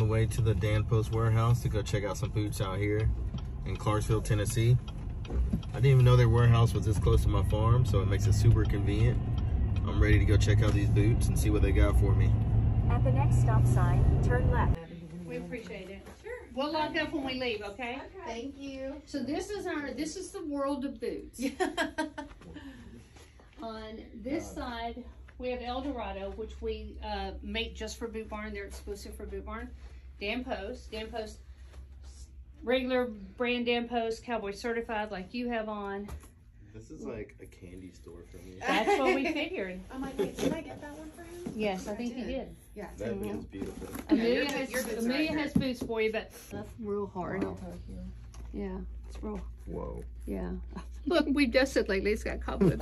way to the Dan Post warehouse to go check out some boots out here in Clarksville, Tennessee. I didn't even know their warehouse was this close to my farm, so it makes it super convenient. I'm ready to go check out these boots and see what they got for me. At the next stop sign, turn left. We appreciate it. Sure. We'll lock up when we leave, okay? Thank you. So this is the world of boots. On this side, we have El Dorado, which we make just for Boot Barn. They're exclusive for Boot Barn. Dan Post, regular brand Dan Post, Cowboy certified like you have on. This is like a candy store for me. That's what we figured. I'm like, wait, did I get that one for him? Yes, I think you did. Yeah. That is beautiful. Amelia has boots for you, but that's real hard. Wow. Yeah, it's real. Whoa. Yeah. Look, we've dusted lately. It's got cobwebs.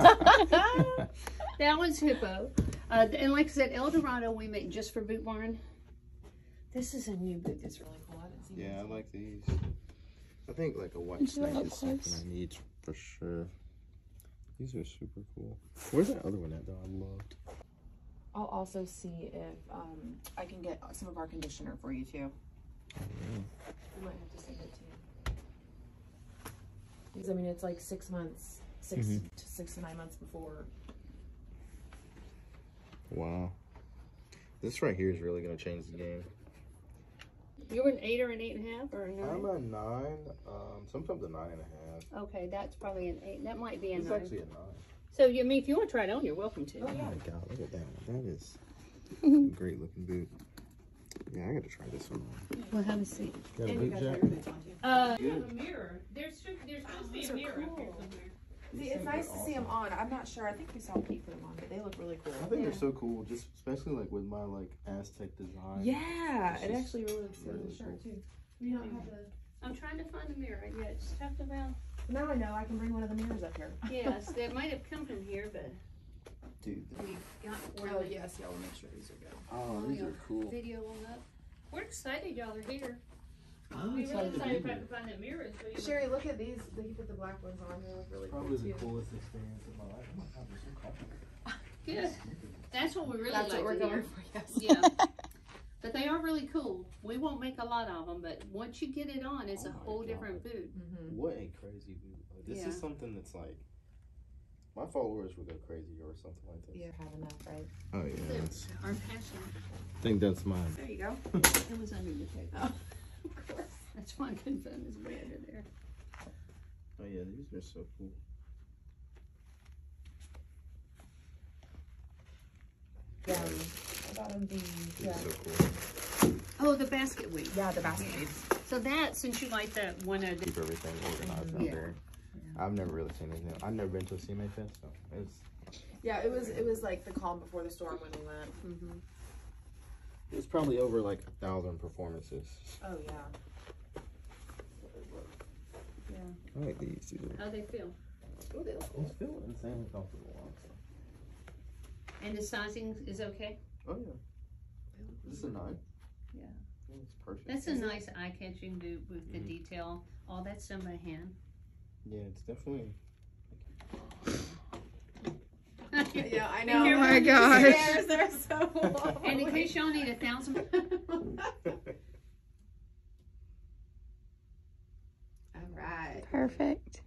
That one's hippo. And like I said, El Dorado we make just for Boot Barn. This is a new boot that's really cool. I haven't seen Yeah, I before. like these. I think like a white snake is something I need for sure. These are super cool. Where's that other one at though? I loved. I'll also see if I can get some of our conditioner for you too. Oh, yeah. I might have to send it to you. Because I mean, it's like 6 months, 6 to 9 months before. Wow. This right here is really gonna change the game. You're an 8 or an 8.5 or a 9? I'm a 9. Sometimes a 9.5. Okay, that's probably an 8. That might be a It's 9. actually a 9. So, I mean, if you want to try it on, you're welcome to. Oh my god, look at that. That is a great looking boot. Yeah, I gotta try this one on. We'll have a seat. Got a boot jack? You have a mirror. There's supposed to be a mirror up here somewhere. See, it's nice to see them on. I'm not sure. I think we saw Pete put them on, but they look really cool. I think they're so cool, just especially like with my like Aztec design. Yeah, It's it just actually really looks good in really the shirt cool. too. You don't have to. I'm trying to find a mirror. Yeah, it's tough about. Now I know I can bring one of the mirrors up here. Yes, they might have come from here, but Dude. we got Oh yes, y'all make sure these are good. Oh, these are cool. video on up. We're excited y'all are here. I'm We're really excited to excited be to here. find that mirror. Sherry, look at these. They put the black ones on. They look really Probably cool the too. coolest experience of my life. Oh my god, they're so comfortable. Good. That's what we really That's like what we're to hear. going for. Yes. Yeah. But they are really cool. We won't make a lot of them, but once you get it on, it's Oh a my whole God. different boot. What a crazy boot. Like, this is something that's like, my followers would go crazy or something like this. You have enough, right? Oh yeah. It's our passion. I think that's mine. There you go. It was under the table. Of course. That's why I couldn't find this way under there. Oh yeah, these are so cool. About them being, These are so cool. Oh, the basket weave. Yeah, the basket weaves. So that, since you like that one of the, Keep everything organized out Yeah. there. I've never really seen anything. I've never been to a CMA Fest, so it's. Yeah, it was like the calm before the storm when we went. It's probably over like 1,000 performances. Oh yeah. yeah. I like these too. How they feel. Oh, they look It's cool. still insanely comfortable. Honestly. And the sizing is okay? Oh yeah. This is a 9. Yeah. It's perfect. That's a nice eye-catching boot with the detail. All that's done by hand. Yeah, it's definitely. Yeah, I know. know. Oh my gosh. Stairs, they're so long. And in case y'all need 1,000. All right. Perfect.